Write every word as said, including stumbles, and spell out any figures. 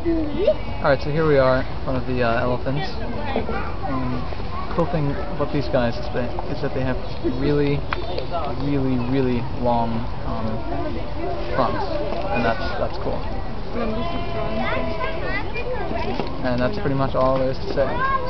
Alright, so here we are in front of the uh, elephants. Um, cool thing about these guys is, they, is that they have really, really, really long um, fronts, and that's that's cool. And that's pretty much all there is to say.